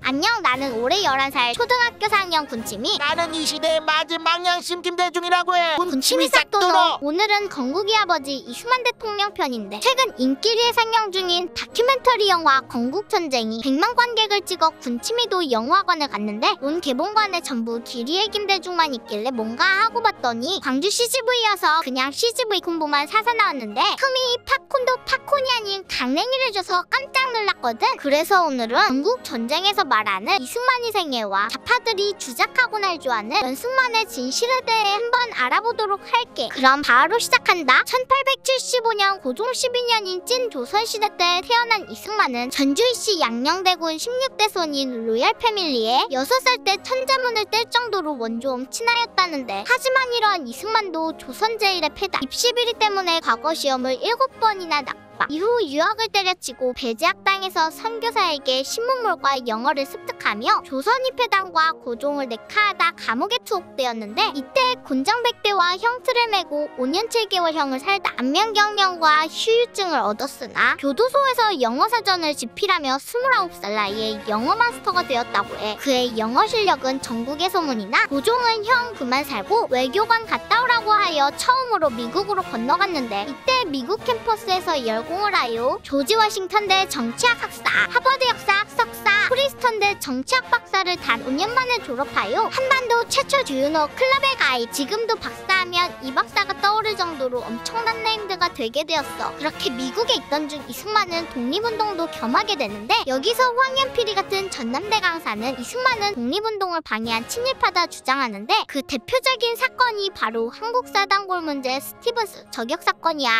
안녕, 나는 올해 11살 초등학교 4학년 군침이. 나는 이 시대의 마지막 양심 김대중이라고 해. 군침이 싹도노. 오늘은 건국의 아버지 이승만 대통령 편인데, 최근 인기리에 상영 중인 다큐멘터리 영화 건국전쟁이 100만 관객을 찍어 군침이도 영화관을 갔는데 온 개봉관에 전부 기리의 김대중만 있길래 뭔가 하고 봤더니 광주 CGV여서 그냥 CGV 콤보만 사서 나왔는데 흠이 팝콘도 팝콘이 아닌 강냉이를 줘서 깜짝 놀랐거든. 그래서 오늘은 건국전쟁에서 말하는 이승만이 생애와 좌파들이 주작하고 날조하는 연승만의 진실에 대해 한번 알아보도록 할게. 그럼 바로 시작한다. 1875년 고종 12년인 찐 조선시대 때 태어난 이승만은 전주시 양녕대군 16대 손인 로얄 패밀리에 6살 때 천자문을 뗄 정도로 원조엄 친하였다는데, 하지만 이러한 이승만도 조선 제1의 패다 입시비리 때문에 과거 시험을 7번이나 낙 이후 유학을 때려치고 배제학당에서 선교사에게 신문물과 영어를 습득하며 조선입회당과 고종을 nek하하다 감옥에 투옥되었는데, 이때 곤장백대와 형틀을 메고 5년 7개월형을 살다 안면경련과 휴유증을 얻었으나 교도소에서 영어사전을 집필하며 29살 나이에 영어 마스터가 되었다고 해. 그의 영어 실력은 전국의 소문이나 고종은 형 그만 살고 외교관 갔다 오라고 하여 처음으로 미국으로 건너갔는데, 이때 미국 캠퍼스에서 공을 하여 조지 워싱턴대 정치학 학사, 하버드 역사학 석사, 프리스턴대 정치학 박사를 단 5년 만에 졸업하여 한반도 최초 주유노 클럽에 가입. 지금도 박사하면 이 박사가 떠오를 정도로 엄청난 네임드가 되게 되었어. 그렇게 미국에 있던 중 이승만은 독립운동도 겸하게 되는데, 여기서 황연필이 같은 전남대 강사는 이승만은 독립운동을 방해한 친일파다 주장하는데, 그 대표적인 사건이 바로 한국사단골 문제 스티븐스 저격 사건이야.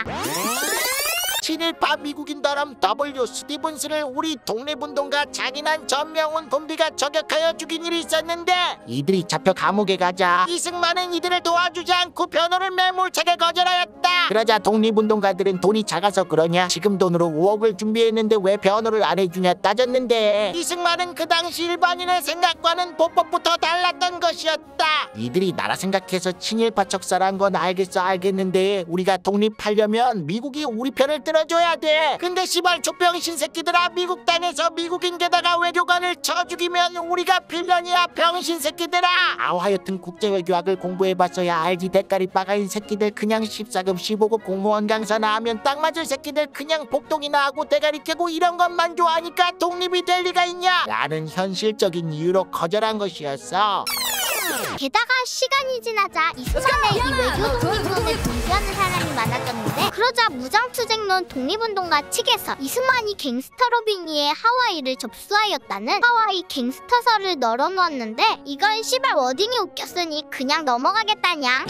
친일파 미국인더럼 W. 스티븐스를 우리 독립운동가 잔인한 전명훈 군비가 저격하여 죽인 일이 있었는데, 이들이 잡혀 감옥에 가자 이승만은 이들을 도와주지 않고 변호를 매몰차게 거절하였다. 그러자 독립운동가들은 돈이 작아서 그러냐, 지금 돈으로 5억을 준비했는데 왜 변호를 안 해주냐 따졌는데, 이승만은 그 당시 일반인의 생각과는 보법부터 달랐던 것이었다. 이들이 나라 생각해서 친일파 척사란 건 알겠는데 우리가 독립하려면 미국이 우리 편을 들어줘야 돼. 근데 시발 족병신 새끼들아, 미국 땅에서 미국인게다가 외교관을 쳐 죽이면 우리가 필연이야 병신 새끼들아. 하여튼 국제외교학을 공부해봤어야 알지. 대가리 빠가인 새끼들 그냥 14급 15급 공무원 강사 나하면 딱 맞을 새끼들 그냥 복동이나 하고 대가리 깨고 이런 것만 좋아하니까 독립이 될 리가 있냐 라는 현실적인 이유로 거절한 것이었어. 게다가 시간이 지나자 이승만의 이 외교 독립론을 동조하는 사람이 많아졌는데, 그러자 무장투쟁론 독립운동가 측에서 이승만이 갱스터 로빈이의 하와이를 접수하였다는 하와이 갱스터설을 널어놓았는데, 이건 씨발 워딩이 웃겼으니 그냥 넘어가겠다냥.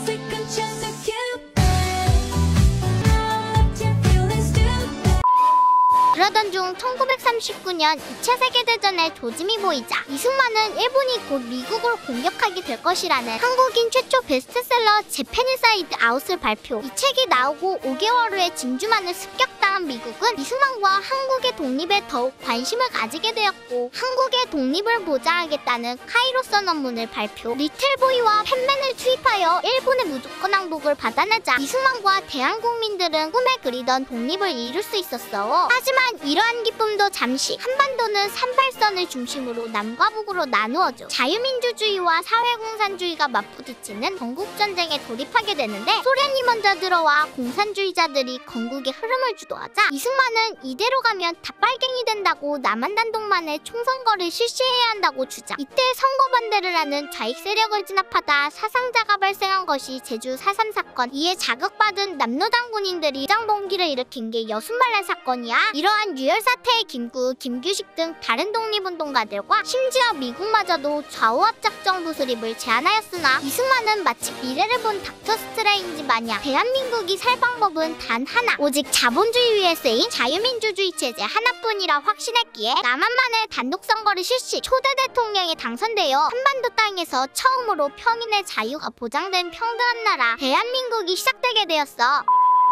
그러던 중 1939년 2차 세계대전의 조짐이 보이자 이승만은 일본이 곧 미국을 공격하게 될 것이라는 한국인 최초 베스트셀러 제페니사이드 아웃을 발표. 이 책이 나오고 5개월 후에 진주만을 습격당한 미국은 이승만과 한국의 독립에 더욱 관심을 가지게 되었고, 한국의 독립을 보장하겠다는 카이로 선언문을 발표. 리틀보이와 팬맨을 투입하여 일본의 무조건 항복을 받아내자 이승만과 대한국민들은 꿈에 그리던 독립을 이룰 수 있었어. 하지만 이러한 기쁨도 잠시. 한반도는 38선을 중심으로 남과 북으로 나누어져 자유민주주의와 사회공산주의가 맞부딪히는 건국전쟁에 돌입하게 되는데, 소련이 먼저 들어와 공산주의자들이 건국의 흐름을 주도하자 이승만은 이대로 가면 다 빨갱이 된다고 남한단독만의 총선거를 실시해야 한다고 주장. 이때 선거 반대를 하는 좌익 세력을 진압하다 사상자가 발생한 것이 제주 4.3 사건. 이에 자극받은 남로당 군인들이 무장봉기를 일으킨 게 여순반란 사건이야. 이러한 유혈 사태의 김구, 김규식 등 다른 독립운동가들과 심지어 미국마저도 좌우합작전 부수립을 제안하였으나, 이승만은 마치 미래를 본 닥터 스트레인지 마냥 대한민국이 살 방법은 단 하나, 오직 자본주의 위에 쓰인 자유민주주의 체제 하나뿐이라 확신했기에 남한만의 단독선거를 실시. 초대 대통령에 당선되어 한반도 땅에서 처음으로 평인의 자유가 보장된 평등한 나라 대한민국이 시작되게 되었어.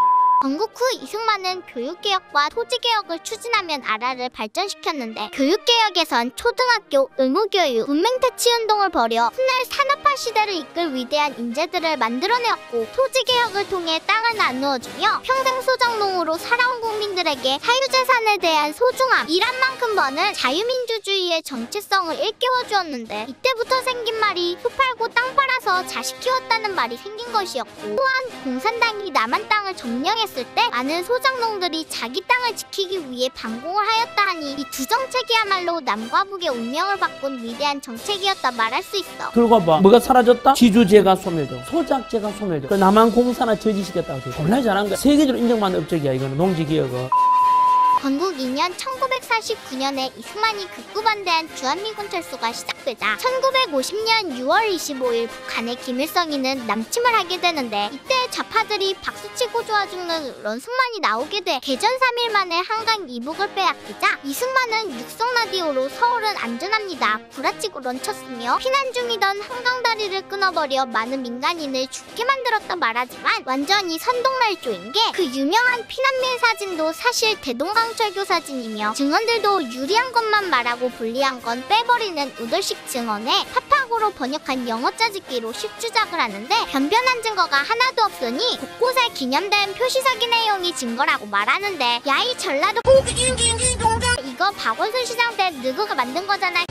건국 후 이승만은 교육개혁과 토지개혁을 추진하며 나라를 발전시켰는데 교육개혁에선 초등학교, 의무교육, 문맹퇴치운동을 벌여 훗날 산업화 시대를 이끌 위대한 인재들을 만들어내었고 토지개혁을 통해 땅을 나누어주며 평생 소작농으로 살아온 국민들에게 사유재산에 대한 소중함, 일한 만큼 버는 자유민주주의의 정체성을 일깨워주었는데 이때부터 생긴 말이 소 팔고 땅 팔아서 자식 키웠다는 말이 생긴 것이었고 또한 공산당이 남한 땅을 점령했을 때 많은 소작농들이 자기 땅을 지키기 위해 반공을 하였다 하니 이 두 정책이야말로 남과 북의 운명을 바꾼 위대한 정책이었다 말할 수 있어. 그러고 봐. 뭐가 사라졌다? 지주제가 소멸되고 소작제가 소멸되고 그 남한 공사나 저지시켰다고 졸라 잘한 거야. 세계적으로 인정받는 업적이야 이거는 농지개혁은. 건국 2년 1949년에 이승만이 극구 반대한 주한미군 철수가 시작되자 1950년 6월 25일 북한의 김일성이는 남침을 하게 되는데 이때 좌파들이 박수치고 좋아 죽는 런승만이 나오게 돼 개전 3일 만에 한강 이북을 빼앗기자 이승만은 육성 라디오로 서울은 안전합니다 구라치고 런쳤으며 피난 중이던 한강다리를 끊어버려 많은 민간인을 죽게 만들었다 말하지만 완전히 선동날조인 게 그 유명한 피난민 사진도 사실 대동강철교 사진이며 증언들도 유리한 것만 말하고 불리한 건 빼버리는 우돌식 증언에 파파고로 번역한 영어 짜집기로 쉽주작을 하는데 변변한 증거가 하나도 없으니 곳곳에 기념된 표시석의 내용이 증거라고 말하는데 야이 전라도 이거 박원순 시장 때 누구가 만든 거잖아.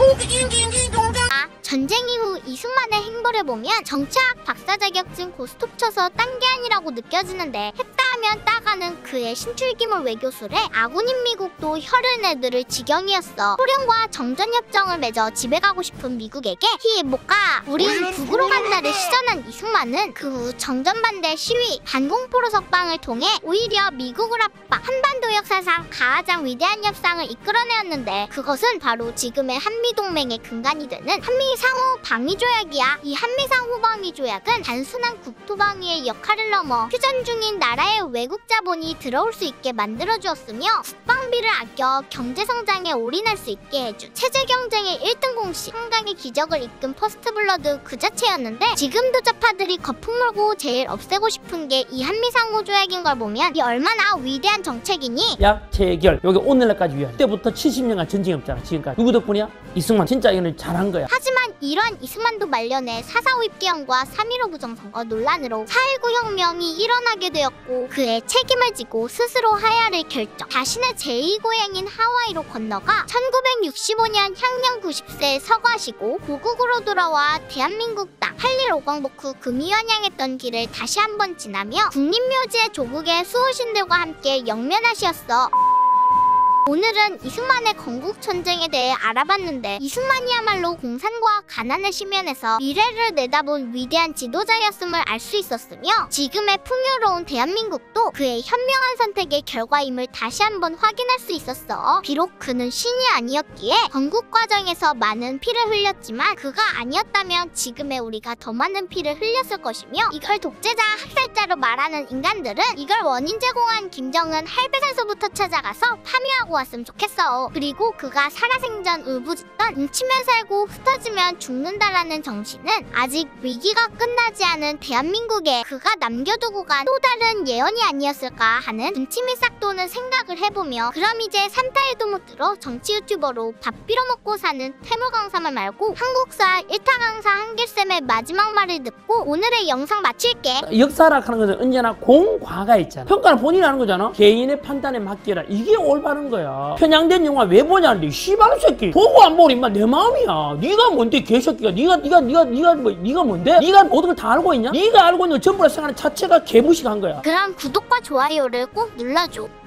전쟁 이후 이승만의 행보를 보면 정치학 박사 자격증 고스톱 쳐서 딴 게 아니라고 느껴지는데 했다 하면 따가는 그의 신출기물 외교술에 아군인 미국도 혀를 내들을 지경이었어. 소련과 정전협정을 맺어 집에 가고 싶은 미국에게 못 가. 우린 북으로 간다를 시전한 이승만은 그 후 정전반대 시위, 반공포로 석방을 통해 오히려 미국을 압박, 한반도 역사상 가장 위대한 협상을 이끌어내었는데 그것은 바로 지금의 한미동맹의 근간이 되는 한미상호 방위조약이야. 이 한미상호 방위조약은 단순한 국토방위의 역할을 넘어 휴전 중인 나라의 외국 자본이 들어올 수 있게 만들어주었으며 국방비를 아껴 경제성장에 올인할 수 있게 해준 체제경쟁의 1등 공식, 한강의 기적을 이끈 퍼스트블러드 그 자체였는데 지금도 좌파들이 거품 물고 제일 없애고 싶은 게 이 한미상호조약인 걸 보면 이 얼마나 위대한 정책이니? 약체결 여기 오늘날까지 위한 그때부터 70년간 전쟁이 없잖아. 지금까지 누구 덕분이야? 이승만. 진짜 이거는 잘한 거야. 하지만 이러한 이승만도 말년에 4.4 입기형과 3.15 부정선거 논란으로 4.19 혁명이 일어나게 되었고 그의 책임을 지고 스스로 하야를 결정. 자신의 제2고향인 하와이로 건너가 1965년 향년 90세에 서거하시고 고국으로 돌아와 대한민국 땅 8.1 5광복 후 금이환영했던 길을 다시 한번 지나며 국립묘지의 조국의 수호신들과 함께 영면하시었어. 오늘은 이승만의 건국전쟁에 대해 알아봤는데 이승만이야말로 공산과 가난의 심연에서 미래를 내다본 위대한 지도자였음을 알 수 있었으며 지금의 풍요로운 대한민국도 그의 현명한 선택의 결과임을 다시 한번 확인할 수 있었어. 비록 그는 신이 아니었기에 건국 과정에서 많은 피를 흘렸지만 그가 아니었다면 지금의 우리가 더 많은 피를 흘렸을 것이며 이걸 독재자 학살자로 말하는 인간들은 이걸 원인 제공한 김정은 할배산소부터 찾아가서 파묘하고 왔으면 좋겠어. 그리고 그가 살아생전 울부짖던 뭉치면 살고 흩어지면 죽는다라는 정신은 아직 위기가 끝나지 않은 대한민국에 그가 남겨두고 간 또 다른 예언이 아니었을까 하는 군침이 싹 도는 생각을 해보며 그럼 이제 3타일도 못 들어 정치 유튜버로 밥 빌어먹고 사는 태물 강사만 말고 한국사 1타 강사 한길쌤의 마지막 말을 듣고 오늘의 영상 마칠게. 역사라 하는 것은 언제나 공과가 있잖아. 평가는 본인이 하는 거잖아. 개인의 판단에 맡기라. 이게 올바른 거야. 편향된 영화 왜 보냐는데 씨발 새끼 보고 안 보니 인마 내 마음이야. 네가 뭔데 개새끼가. 네가 뭔데? 네가 모든 걸 다 알고 있냐? 네가 알고 있는 걸 전부 다 생각하는 자체가 개무식한 거야. 그럼 구독과 좋아요를 꼭 눌러줘.